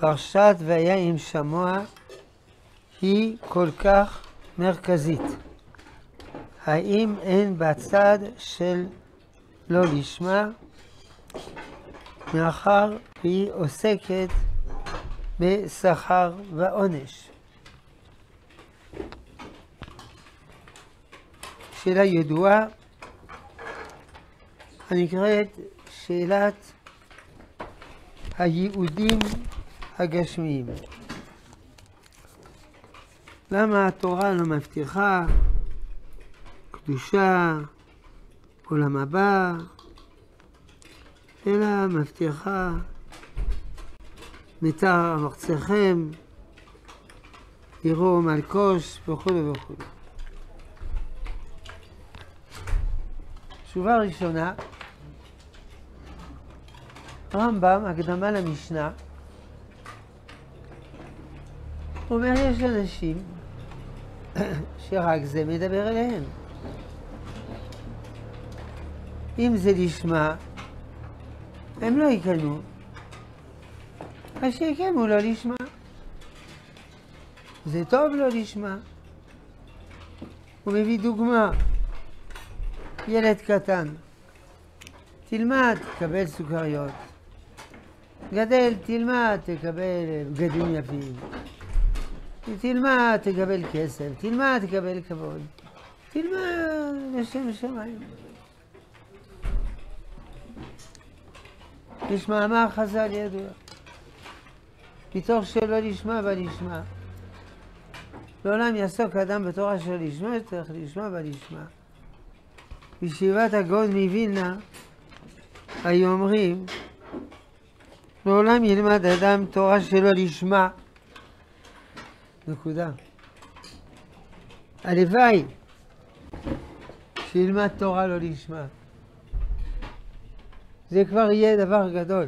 פרשת והיה עם שמוע היא כל כך מרכזית. האם אין בצד של לא לשמה, מאחר והיא עוסקת בשכר ועונש. שאלה ידועה הנקראת שאלת הייעודים הגשמיים. למה התורה לא מבטיחה קדושה, עולם הבא, אלא מבטיחה מיתר מרצכם, יראו מלקוש וכו' וכו'. תשובה ראשונה, רמב"ם, הקדמה למשנה, אומר יש אנשים שרק זה מדבר אליהם. אם זה לשמה, הם לא יקיימו. אז שיקיימו לא לשמה. זה טוב לא לשמה. הוא מביא דוגמה. ילד קטן, תלמד, תקבל סוכריות. גדל, תלמד, תקבל בגדים יפים. תלמד, תקבל כסף. תלמד, תקבל כבוד. תלמד לשם שמיים. יש מאמר חז"ל ידוע. מתוך שלא לשמה ולשמה. לעולם יעסוק אדם בתורה שלא לשמה, צריך לשמה ולשמה. בישיבת הגאון מווילנה היו אומרים, לעולם ילמד אדם תורה שלא לשמה. נקודה. הלוואי שילמד תורה לא לשמה. זה כבר יהיה דבר גדול.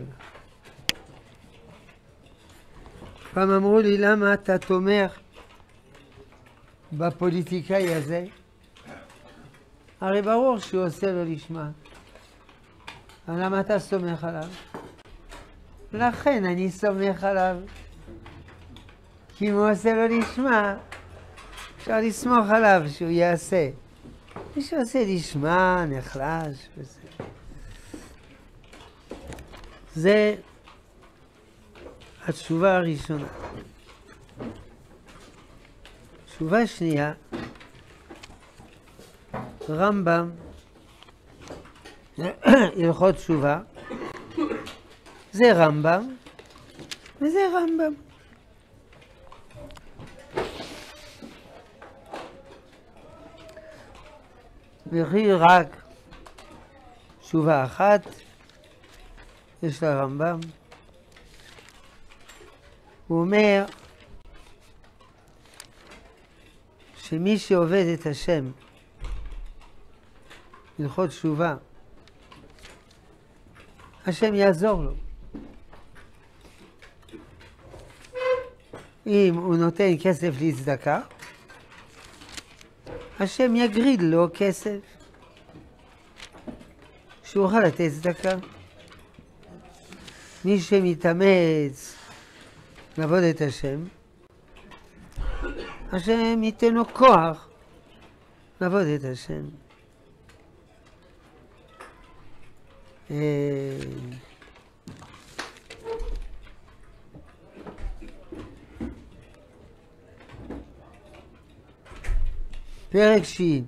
פעם אמרו לי, למה אתה תומך בפוליטיקאי הזה? הרי ברור שהוא עושה לו לשמה. אבל למה אתה סומך עליו? לכן אני סומך עליו. כי אם הוא עושה לו לשמה, אפשר לסמוך עליו שהוא יעשה. מי שעושה לשמה, נחלש וזה. זה התשובה הראשונה. תשובה שנייה, רמב"ם, הלכות תשובה, זה רמב"ם וזה רמב"ם. וכי רק תשובה אחת יש לרמב"ם. הוא אומר שמי שעובד את השם הלכות תשובה, השם יעזור לו. אם הוא נותן כסף לצדקה, השם יגריד לו כסף שהוא יוכל לתת צדקה. מי שמתאמץ לעבוד את השם, השם ייתן לו כוח לעבוד את השם. פרק שין.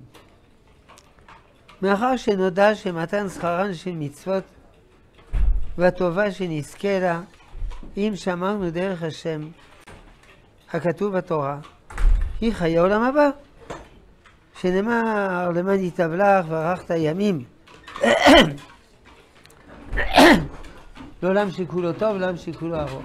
מאחר שנודע שמתן שכרן של מצוות והטובה שנזכה לה, אם שמרנו דרך השם הכתוב בתורה, היא חיי עולם הבא, שנאמר למען ייטב לך וארכת ימים. לעולם שכולו טוב, לעולם שכולו ארוך.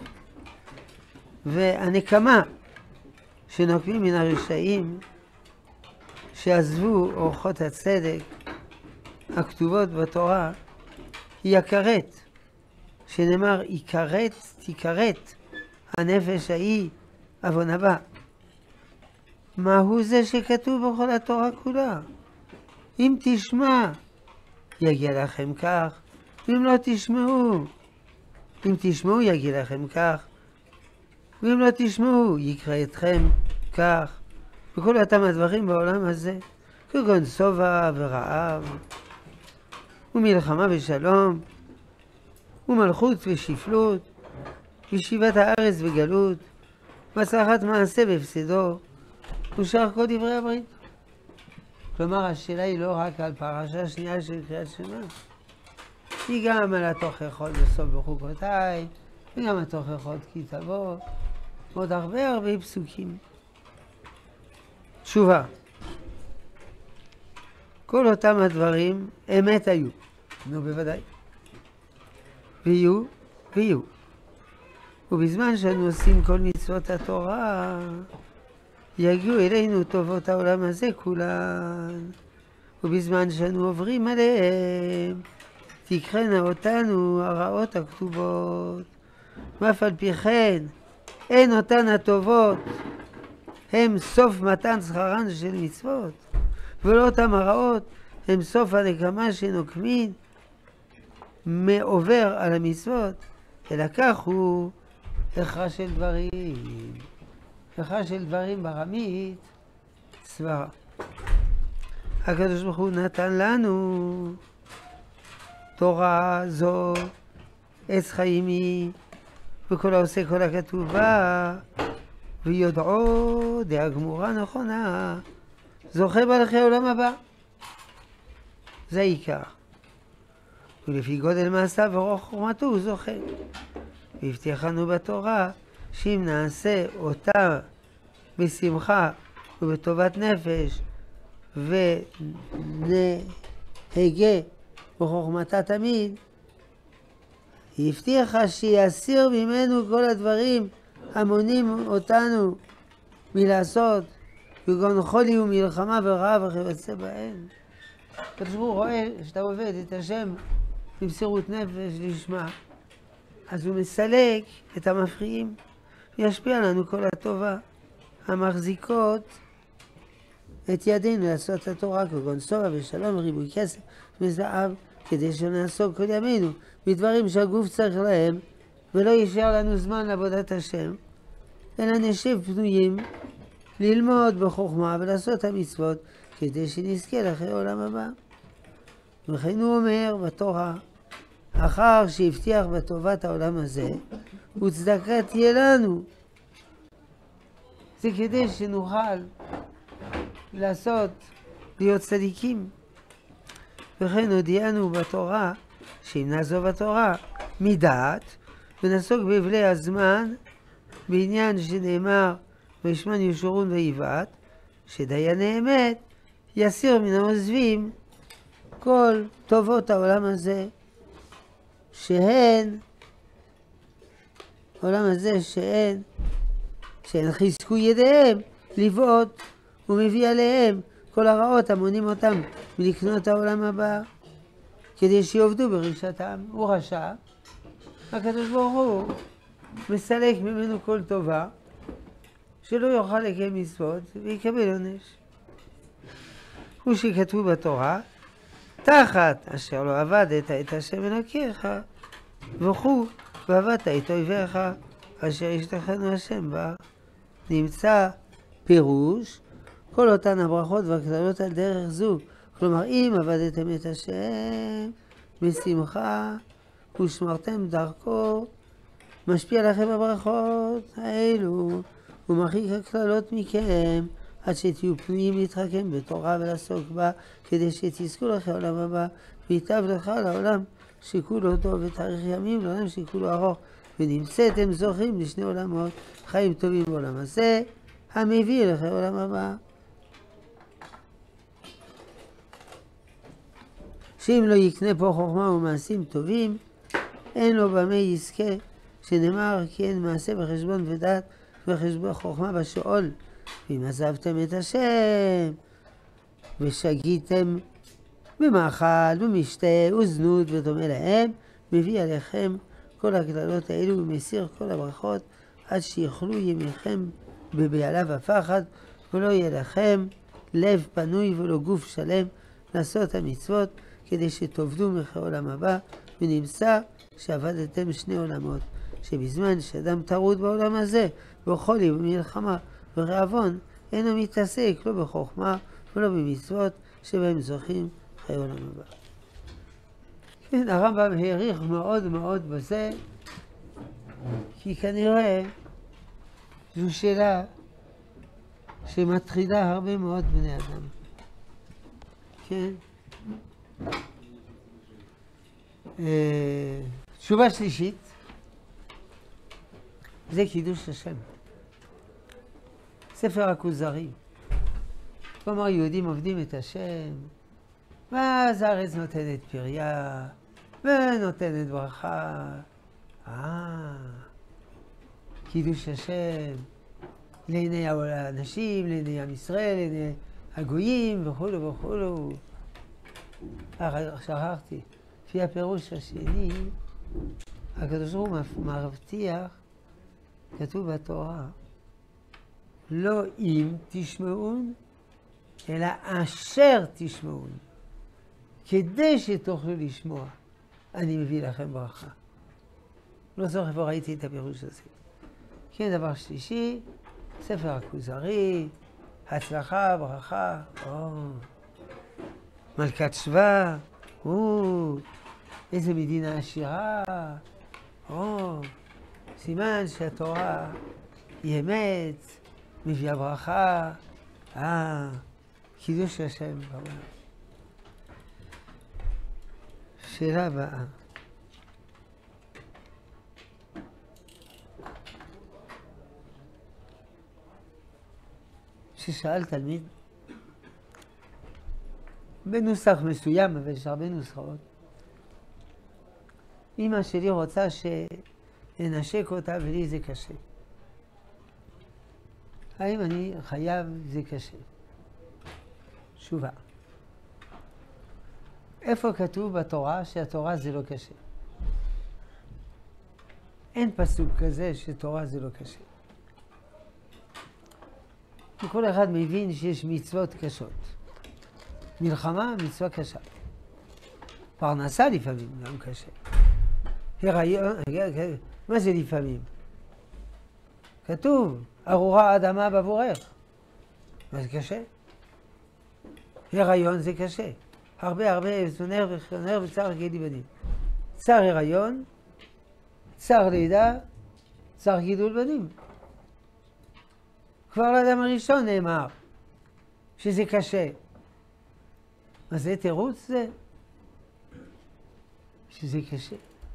והנקמה שנוקמים מן הרשעים שעזבו אורחות הצדק הכתובות בתורה היא הכרת, שנאמר יכרת תכרת הנפש ההיא עוון הבא. מהו זה שכתוב בכל התורה כולה? אם תשמע יגיע לכם כך, אם לא תשמעו, אם תשמעו יגיע לכם כך, ואם לא תשמעו, יקרא אתכם כך, וכל אותם הדברים בעולם הזה, כגון שובע ורעב, ומלחמה ושלום, ומלכות ושפלות, ושיבת הארץ וגלות, והצלחת מעשה והפסדו, ושאר כל דברי הברית. כלומר, השאלה היא לא רק על פרשה שנייה של קריאת שמע, היא גם על התוכחות בסוף בחוקותיי, וגם התוכחות כי תבוא, עוד הרבה פסוקים. תשובה. כל אותם הדברים אמת היו, נו בוודאי, ויהיו. ובזמן שאנו עושים כל מצוות התורה, יגיעו אלינו טובות העולם הזה כולן, ובזמן שאנו עוברים עליהם, תקרנה אותנו הרעות הכתובות, ואף על פי כן אין אותן הטובות הם סוף מתן שכרן של מצוות, ולא אותם הרעות הם סוף הנקמה שנוקמין מעובר על המצוות, אלא כך הוא הכרח של דברים. הכרח של דברים ברמית סברה. הקדוש ברוך הוא נתן לנו תורה זו עץ חיים היא, וכל העושה כל הכתוב בה, ויודעו דעה גמורה נכונה, זוכה בהלכי העולם הבא. זה העיקר. ולפי גודל מעשיו ורוח חוכמתו הוא זוכה. והבטיח לנו בתורה שאם נעשה אותה בשמחה ובטובת נפש ונהגה בחוכמתה תמיד, היא הבטיחה שיסיר ממנו כל הדברים המונים אותנו מלעשות, כגון חולי ומלחמה ורעב וכיוצא בהם. הקדוש ברוך הוא רואה שאתה עובד את השם במסירות נפש לשמה, אז הוא מסלק את המפריעים, וישפיע לנו כל הטובה המחזיקות את ידינו לעשות התורה, כגון שובע ושלום וריבוי כסף וזהב, כדי שנעסוק כל ימינו בדברים שהגוף צריך להם, ולא יישאר לנו זמן לעבודת השם, אלא נשב פנויים ללמוד בחוכמה ולעשות את המצוות, כדי שנזכה לאחרי עולם הבא. וכן הוא אומר בתורה, אחר שהבטיח בטובת העולם הזה, וצדקה תהיה לנו. זה כדי שנוכל להיות צדיקים. וכן הודיענו בתורה, שאם נעזוב התורה מדעת, ונעסוק בבלי הזמן, בעניין שנאמר, וישמן ישורון ויבעט, שדייני אמת יסיר מן העוזבים כל טובות העולם הזה, שהן חזקו ידיהם לבעוט, ומביא עליהם כל הרעות המונים אותם מלקנות העולם הבא, כדי שיעבדו ברישתם. הוא רשע, הקדוש ברוך הוא מסלק ממנו כל טובה, שלא יוכל לקיים מצוות ויקבל עונש. הוא שכתבו בתורה, תחת אשר לא עבדת את השם אלוקיך, וכו ועבדת את אויביך אשר ישלחנו השם בה. נמצא פירוש כל אותן הברכות והקללות על דרך זו. כלומר, אם עבדתם את השם בשמחה ושמרתם דרכו, משפיע לכם הברכות האלו ומרחיק הקללות מכם, עד שתהיו פנויים להתחכם בתורה ולעסוק בה, כדי שתזכו לכם עולם הבא, ויטב לך לעולם שכולו טוב, ותאריך ימים לעולם שכולו ארוך, ונמצאתם זוכים לשני עולמות, חיים טובים בעולם הזה, המביא לכם עולם הבא. שאם לא יקנה פה חוכמה ומעשים טובים, אין לו במה יזכה, שנאמר כי אין מעשה בחשבון ודעת וחשבון חוכמה בשאול. ואם עזבתם את השם ושגיתם במאכל ומשתה וזנות ודומה להם, מביא עליכם כל הקללות האלו ומסיר כל הברכות, עד שיוכלו ימיכם בבהלה ופחד, ולא יהיה לכם לב פנוי ולא גוף שלם לעשות המצוות, כדי שתעבדו אחרי עולם הבא, ונמצא שעבדתם שני עולמות. שבזמן שאדם טרוד בעולם הזה, בחולי ובמלחמה ורעבון, אינו מתעסק לא בחוכמה ולא במצוות שבהם זוכים חיי עולם הבא. כן, הרמב"ם העריך מאוד מאוד בזה, כי כנראה זו שאלה שמטרידה הרבה מאוד בני אדם. כן? תשובה שלישית, זה קידוש השם. ספר הכוזרי. כלומר, יהודים עובדים את השם, ואז הארץ נותנת פריה, ונותנת ברכה. קידוש השם, לעיני האנשים, לעיני עם ישראל, לעיני הגויים, וכולו וכולו. שכחתי, לפי הפירוש השני, הקדוש ברוך הוא מבטיח, כתוב בתורה, לא אם תשמעון, אלא אשר תשמעון. כדי שתוכלו לשמוע, אני מביא לכם ברכה. לא זוכר איפה ראיתי את הפירוש הזה. כן, דבר שלישי, ספר הכוזרי, הצלחה, ברכה, מלכת שבא, איזה מדינה עשירה, סימן שהתורה היא אמת, מביאה ברכה, קידוש השם בעולם. שאלה הבאה. ששאל תלמיד, בנוסח מסוים, אבל יש הרבה נוסחאות, אמא שלי רוצה שנשק אותה ולי זה קשה. האם אני חייב זה קשה? תשובה. איפה כתוב בתורה שהתורה זה לא קשה? אין פסוק כזה שתורה זה לא קשה. וכל אחד מבין שיש מצוות קשות. מלחמה, מצווה קשה. פרנסה לפעמים, גם קשה. הריון, מה זה לפעמים? כתוב, ארורה אדמה בבורך. מה זה קשה? הריון זה קשה. הרבה זונר וצער גידול בנים. צער הריון, צער לידה, צער גידול בנים. כבר לאדם הראשון נאמר שזה קשה. מה זה תירוץ זה? שזה קשה.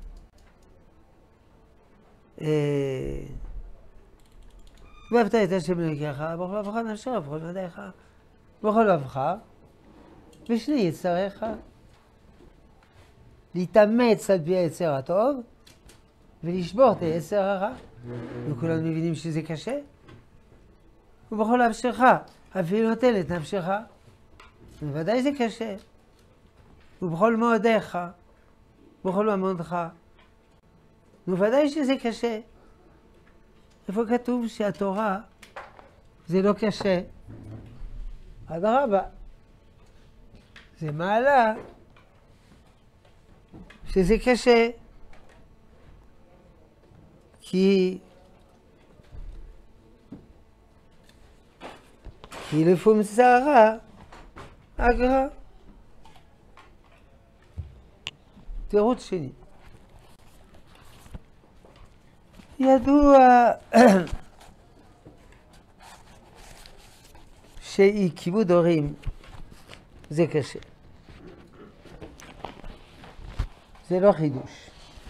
ואהבת את השם אלוקיך, בכל לבך נפשך, בכל מדעיך, בכל לבך, ושני יצריך. להתאמץ על פי היצר הטוב, ולשבור את היצר הרע. וכולנו מבינים שזה קשה. ובכל נפשך, אפילו נוטל את נפשך. בוודאי זה קשה. ובכל מאודיך, בכל ממונך. בוודאי שזה קשה. איפה כתוב שהתורה זה לא קשה? אדרבה. זה מעלה שזה קשה. כי לפעמים שערה אגרה. תירוץ שני. ידוע כיבוד הורים זה קשה. זה לא חידוש.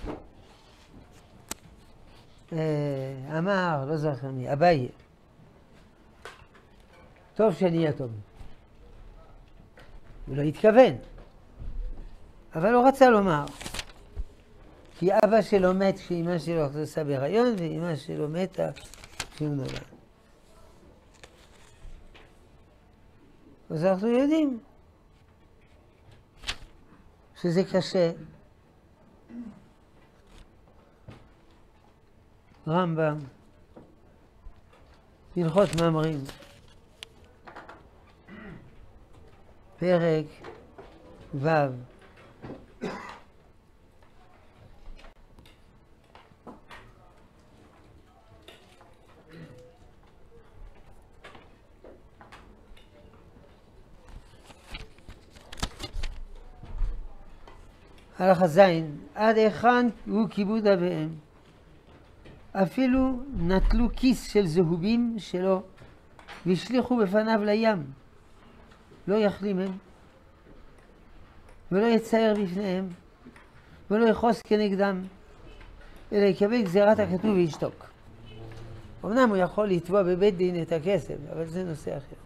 אמר, לא זוכר מי, אביי, טוב שאני יתום. הוא לא התכוון, אבל הוא רצה לומר, כי אבא שלו מת כשאמא שלו נכנסה בהיריון, ואמא שלו מתה כשהוא נולד. אז אנחנו יודעים שזה קשה. רמב"ם, הלכות מאמרים, פרק ו' הלכה זין, עד היכן הוא כיבוד אביהם. אפילו נטלו כיס של זהובים שלו והשליחו בפניו לים. לא יחלים הם, ולא יצייר בפניהם, ולא יחוס כנגדם, אלא יקבל גזירת הכתוב וישתוק. אמנם הוא יכול לתבוע בבית דין את הכסף, אבל זה נושא אחר.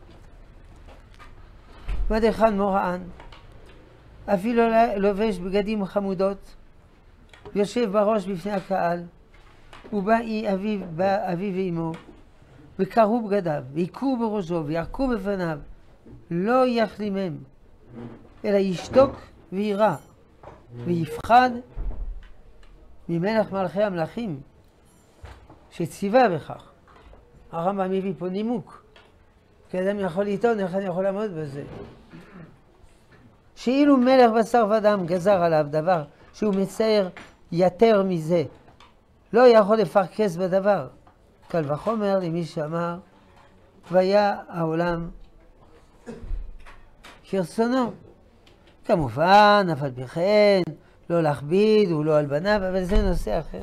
ועד היכן מורען, אפילו לובש בגדים חמודות, יושב בראש בפני הקהל, ובא אביו ואמו, וקרעו בגדיו, ויקעו בראשו, וירקו בפניו, לא יחלימם, אלא ישתוק וירא, ויפחד ממלך מלכי המלכים, שציווה בכך. הרמב"ם מביא פה נימוק, כי אדם יכול לטעון, איך אני יכול לעמוד בזה? שאילו מלך בשר ודם גזר עליו דבר שהוא מצייר יותר מזה, לא יכול לפרכס בדבר. קל וחומר למי שאמר, והיה העולם כרצונו. כמובן, אף על פי כן, לא להכביד ולא על בניו, אבל זה נושא אחר.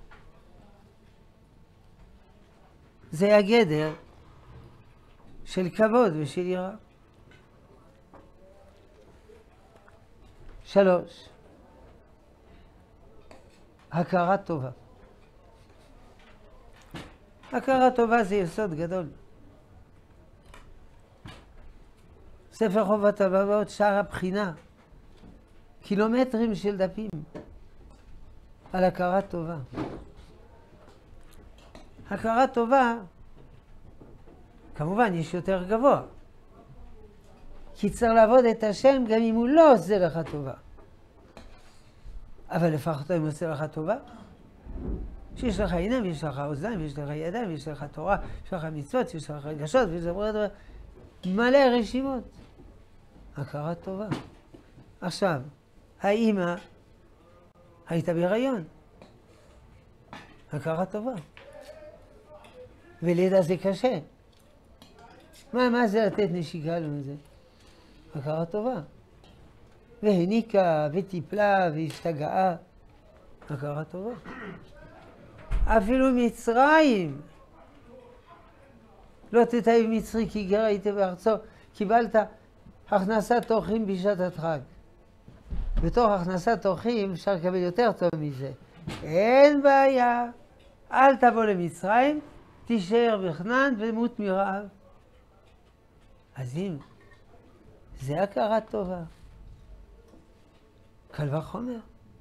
זה הגדר של כבוד ושל יראה. 3. הכרה טובה. הכרה טובה זה יסוד גדול. ספר חובת הלבבות, שער הבחינה, קילומטרים של דפים על הכרה טובה. הכרה טובה, כמובן יש יותר גבוה, כי צריך לעבוד את השם גם אם הוא לא עושה לך טובה. אבל לפחות אם הוא עושה לך טובה, שיש לך עיניים, יש לך אוזניים, יש לך ידיים, יש לך תורה, יש לך מצוות, יש לך רגשות, יש לך מלא רשימות. הכרה טובה. עכשיו, האמא הייתה בהיריון. הכרה טובה. ולידה זה קשה. מה זה לתת נשיקה לזה? הכרה טובה. והניקה, וטיפלה, והשתגעה. הכרה טובה. אפילו מצרים. לא תתאהב מצרי כי גר היית בארצו. קיבלת הכנסת אורחים בשעת הדחק. בתוך הכנסת אורחים אפשר לקבל יותר טוב מזה. אין בעיה. אל תבוא למצרים, תישאר בכנען ומות מרעב. אז אם זה הכרה טובה, קל וחומר.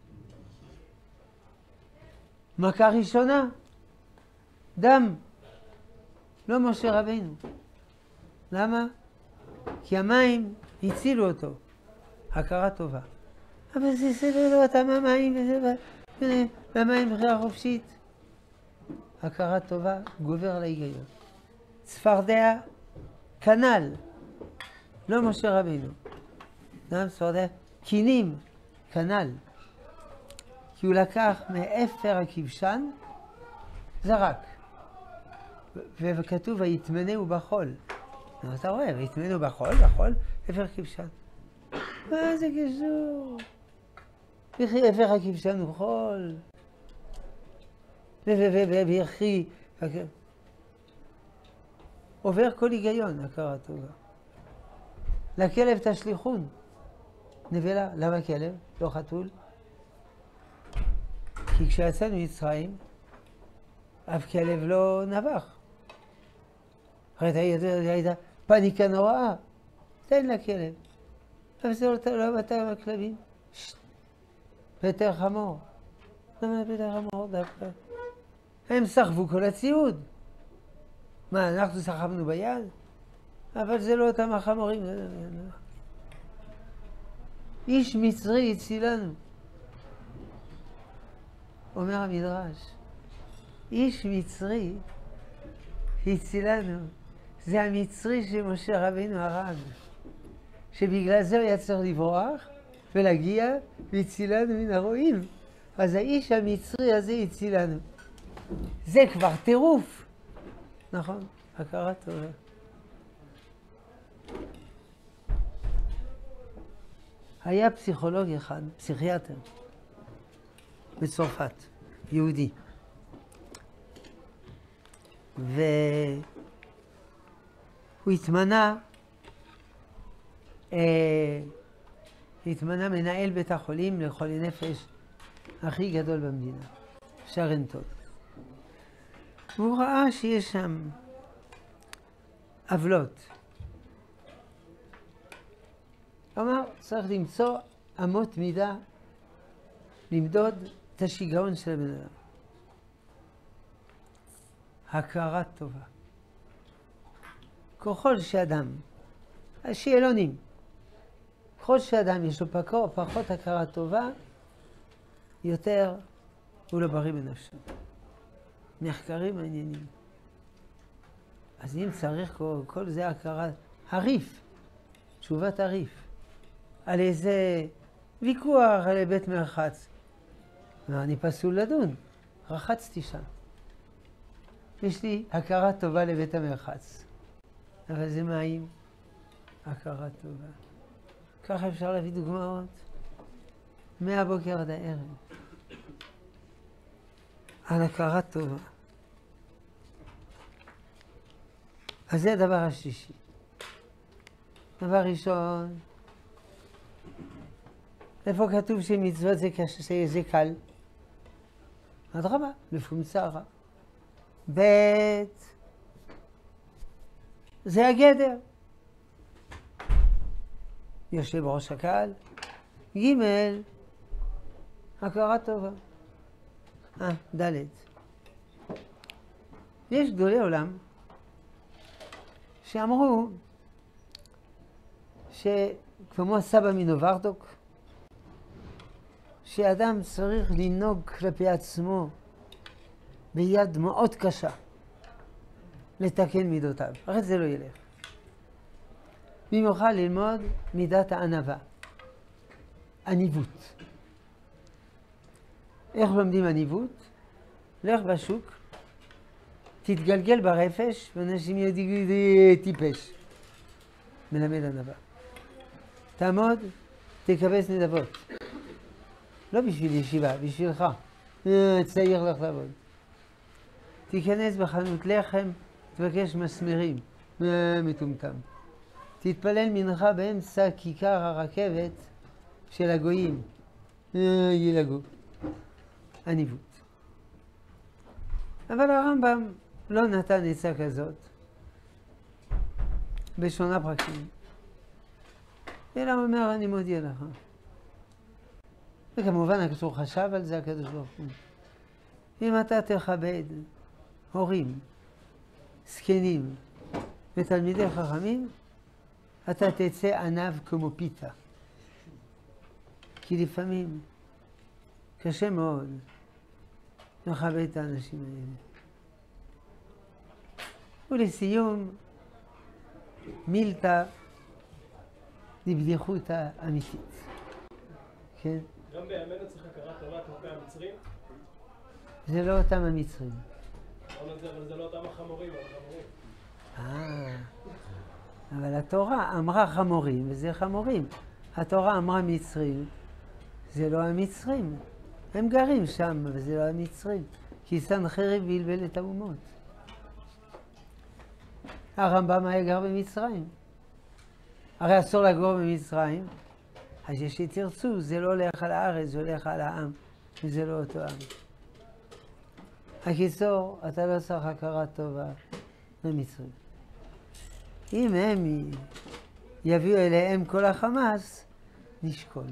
מכה ראשונה, דם, לא משה רבינו. למה? כי המים הצילו אותו. הכרה טובה. אבל זה סדר לא אותם המים, וזה במים בחירה חופשית. הכרה טובה גובר על ההיגיון. צפרדע, כנל, לא משה רבינו. גם צפרדע, קינים, כנל. כי הוא לקח מאפר הכבשן, זרק. וכתוב, ויטמנהו בחול. אתה רואה, ויטמנהו בחול, אפר כבשן. מה זה קשור? וכי אפר הכבשן הוא חול. וכי... עובר כל היגיון, הכרה טובה. לכלב תשליכון. נבלה, למה כלב? לא חתול. כי כשיצאנו מצרים, אף כלב לא נבח. הרי הייתה פניקה נוראה. תן לכלב. אבל זה לא בתי הכלבים. פטר חמור. למה פטר חמור דווקא? הם סחבו כל הציוד. מה, אנחנו סחבנו ביד? אבל זה לא אותם החמורים. איש מצרי הצילנו. אומר המדרש, איש מצרי הצילנו. זה המצרי שמשה רבינו הרג. שבגלל זה הוא היה צריך לברוח ולהגיע והצילנו מן הרועים. אז האיש המצרי הזה הצילנו. זה כבר טירוף. נכון? הכרה טובה. היה פסיכולוג אחד, פסיכיאטר, בצרפת, יהודי. והוא התמנה מנהל בית החולים לחולי נפש הכי גדול במדינה, שרנטון. והוא ראה שיש שם עוולות. הוא אמר, צריך למצוא אמות מידה, למדוד את השיגעון של הבן אדם. הכרה טובה. ככל שאדם, השאלונים, ככל שאדם יש לו פחות הכרה טובה, יותר הוא לא בריא בנפשו. מחקרים מעניינים. אז אם צריך כל זה הכרה, הריף, תשובת הריף, על איזה ויכוח על בית מרחץ. אני פסול לדון, רחצתי שם. יש לי הכרה טובה לבית המרחץ. אבל זה מים, הכרה טובה. ככה אפשר להביא דוגמאות מהבוקר עד הערב. על הכרה טובה. אז זה הדבר השלישי. דבר ראשון, איפה כתוב שמצוות זה קל? אדרבה, לפומצרה. ב' זה הגדר. יושב ראש הקהל. ג' הכרה טובה. ד' יש גדולי עולם שאמרו שכמו הסבא מנוברדוק, שאדם צריך לנהוג כלפי עצמו ביד מאוד קשה לתקן מידותיו, אחרי זה לא ילך. במיוחד ללמוד מידת הענווה, עניבות. איך לומדים עניבות? לך בשוק, תתגלגל ברפש, ואנשים יגידו טיפש. מלמד ענווה. תעמוד, תקבץ נדבות. לא בשביל ישיבה, בשבילך. צעיר לך לעבוד. תיכנס בחנות לחם, תבקש מסמרים. מטומטם. תתפלל מנחה באמצע כיכר הרכבת של הגויים. ילגו. עניבות. אבל הרמב"ם לא נתן עצה כזאת. בשונה פרקים. אלא הוא אומר, אני מודיע לך. וכמובן, הקדוש חשב על זה, הקדוש ברוך הוא. אם אתה תכבד הורים, זקנים ותלמידי חכמים, אתה תצא עניו כמו פיתה. כי לפעמים קשה מאוד לכבד את האנשים האלה. ולסיום, מילתא לבדיחותא אמיתית. כן? גם בימינו צריך הכרה טובה כלפי המצרים? זה לא אותם המצרים. אבל זה לא אותם החמורים, אבל התורה אמרה חמורים, וזה חמורים. התורה אמרה מצרים, זה לא המצרים. הם גרים שם, וזה לא המצרים. כי סנחריב בלבל את האומות. הרמב"ם היה גר במצרים. הרי אסור לגור במצרים, אז יש שתרצו, זה לא הולך על הארץ, זה הולך על העם, וזה לא אותו עם. הקיצור, אתה לא צריך הכרה טובה במצרים. אם הם יביאו אליהם כל החמאס, נשקול.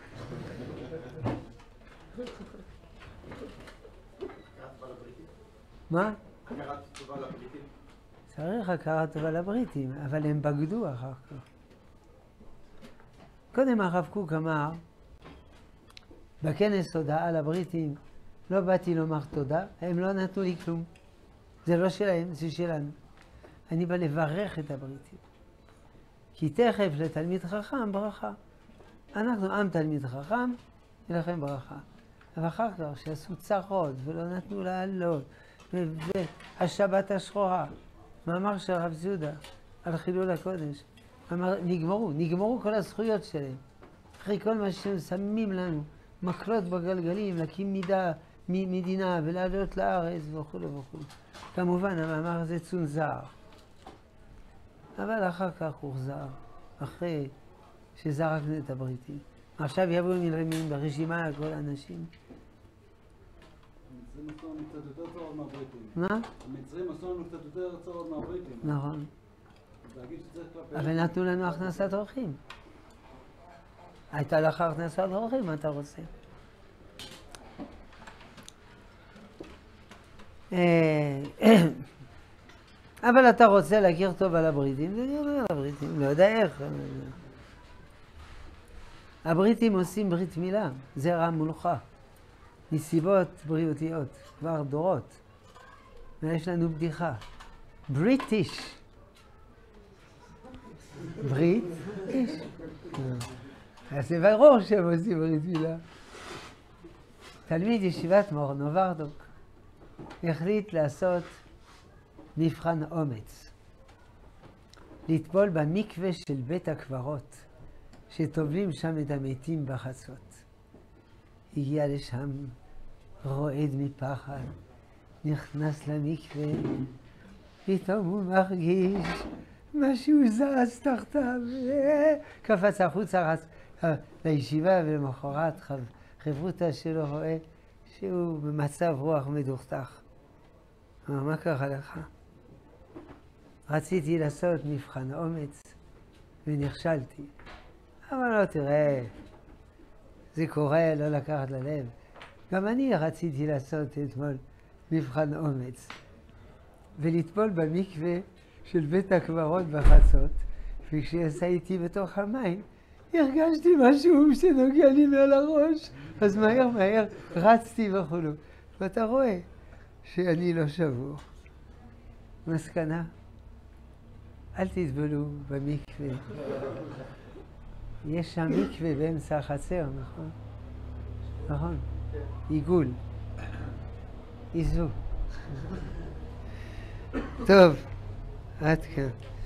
מה? הכרה טובה לבריטים? צריך הכרה טובה לבריטים, אבל הם בגדו אחר כך. קודם הרב קוק אמר, בכנס הודעה לבריטים, לא באתי לומר תודה, הם לא נתנו לי כלום. זה לא שלהם, זה שלנו. אני בא לברך את הבריטים. כי תכף לתלמיד חכם ברכה. אנחנו עם תלמיד חכם, ולכם ברכה. אבל אחר כך שעשו צרות ולא נתנו לעלות, והשבת השחורה, מאמר של הרב זודה על חילול הקודש, אמר, נגמרו כל הזכויות שלהם. אחרי כל מה שהם שמים לנו מקלות בגלגלים, להקים מדינה ולעלות לארץ וכו' וכו'. כמובן, המאמר הזה צונזר. אבל אחר כך הוחזר, אחרי שזרקנו את הבריטים. עכשיו יבואו מלמינים ברשימה כל האנשים. המצרים עשו לנו קצת יותר צרות מהבריטים. מה? המצרים עשו לנו קצת יותר צרות מהבריטים. נכון. להגיד שצריך כלפי... אבל נתנו לנו הכנסת אורחים. הייתה לך הכנסת אורחים, מה אתה רוצה? אבל אתה רוצה להכיר טוב על הבריטים, תגיד על הבריטים, לא יודע איך. הבריטים עושים ברית מילה, זרע מולכה, מסיבות בריאותיות, כבר דורות. ויש לנו בדיחה, בריטיש. ברית איש. אז זה ברור שהם עושים ברית מילה. תלמיד ישיבת מורנוברדוק החליט לעשות מבחן אומץ. לטבול במקווה של בית הקברות, שטובלים שם את המתים בחצות. הגיע לשם, רועד מפחד, נכנס למקווה, פתאום הוא מרגיש משהו זז תחתיו, קפץ החוצה, רץ לישיבה, ולמחרת חברותא שלו רואה שהוא במצב רוח מדוכדך. אמר, מה קרה לך? רציתי לעשות מבחן אומץ ונכשלתי. אבל לא, תראה, זה קורה, לא לקחת ללב. גם אני רציתי לעשות אתמול מבחן אומץ ולטבול במקווה של בית הקברות בחצות, וכשיצא איתי בתוך המים הרגשתי משהו שנוגע לי מעל הראש, אז מהר רצתי וכולו. ואתה רואה שאני לא שבור. מסקנה, אל תטבלו במקווה. יש שם מקווה באמצע החצר, נכון? נכון? עיגול. עיזו. טוב, עד כאן.